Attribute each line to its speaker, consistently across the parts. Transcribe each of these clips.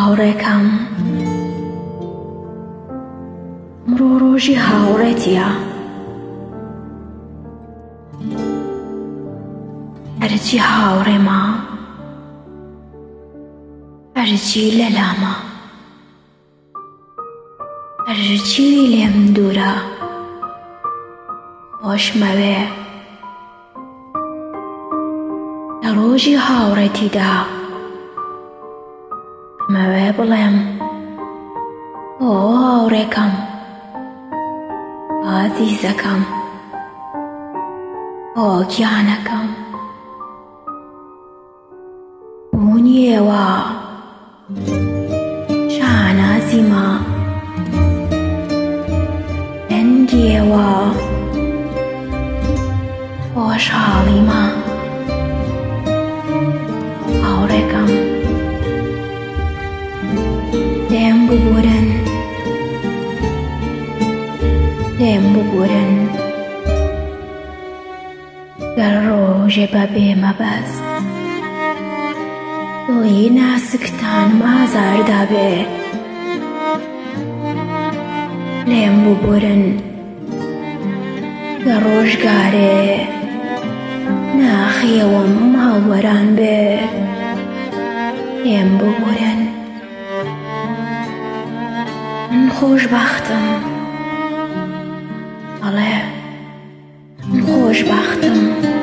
Speaker 1: هاوڕێکەم ئەمڕۆ ڕۆژی هاوڕێتیە هەرچی هاوڕێمە هەرچی لەلامە هەرچی لێم دوورە خۆشمەوێ لە ڕۆژی هاوڕێتیدا ئەمەوێ بڵێم ئۆ هاوڕێکەم ئازیزەکەم ئۆ گیانەکەم بوونیێوە شانازیمە دەنگێوە خۆشحاڵیمە هاوڕێکەم لێم ببورن گەر ڕۆژێ بە بێمەبەست دڵی ناسکتانم ئازاردا بێ لێم ببورن گەر ڕۆژگارێ ناخیەوەم هاوەران بێ لێم ببورن من خۆشبەختم ئەڵێ من خۆشبەختم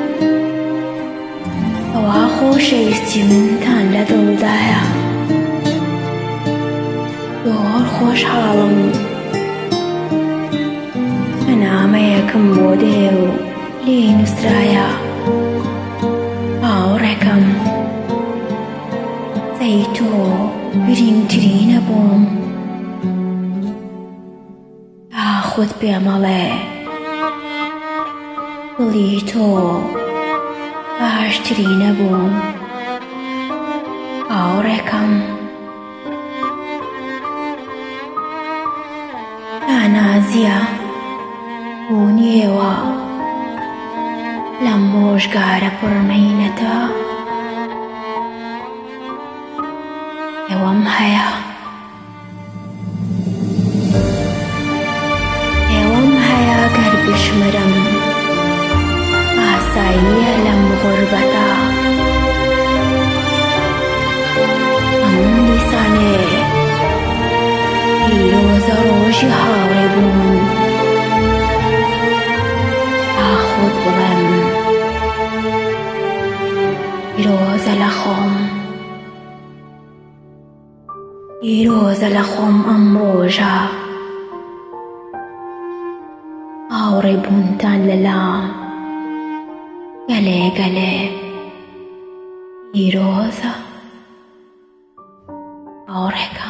Speaker 1: ئەوە خۆشەویستی منتان لە دڵدایە زۆر خۆشحاڵم بەنامەیەکم بۆ دێ و لێی نووسرایە هاوڕێکەم سەی تۆ گرنگترینە بۆم تا خۆت پێمەڵێ دڵی تۆ باشترینە بووم هاوڕێکەم دانازیە بوونیێوە لەم ڕۆژگارە پڕمەینەتە ئێوەم هەیە گەر بشمرم ئاساییە لەم غوربەتە ئەم دیسانێ پیرۆزە ڕۆژی هاوڕێ بوون تا خۆت بڵێم پیرۆزە لە خۆم ئەم ڕۆژە هاوڕێ بوونتان لەلام گەلێ پیرۆزە هاوڕێکە